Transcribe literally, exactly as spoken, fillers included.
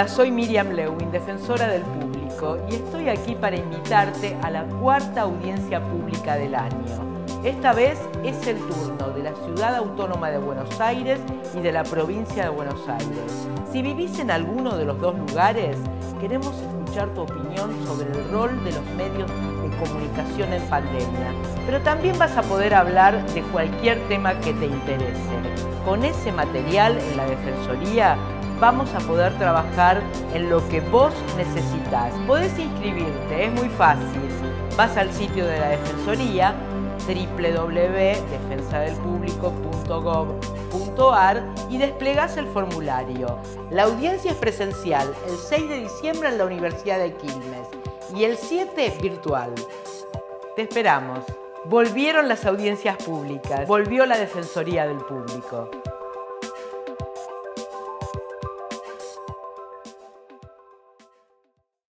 Hola, soy Miriam Lewin, defensora del público, y estoy aquí para invitarte a la cuarta audiencia pública del año. Esta vez es el turno de la Ciudad Autónoma de Buenos Aires y de la Provincia de Buenos Aires. Si vivís en alguno de los dos lugares, queremos escuchar tu opinión sobre el rol de los medios de comunicación en pandemia. Pero también vas a poder hablar de cualquier tema que te interese. Con ese material en la Defensoría vamos a poder trabajar en lo que vos necesitas. Podés inscribirte, es muy fácil. Vas al sitio de la Defensoría, doble u doble u doble u punto defensa del público punto gov punto ar, y desplegás el formulario. La audiencia es presencial el seis de diciembre en la Universidad de Quilmes y el siete virtual. Te esperamos. Volvieron las audiencias públicas, volvió la Defensoría del Público.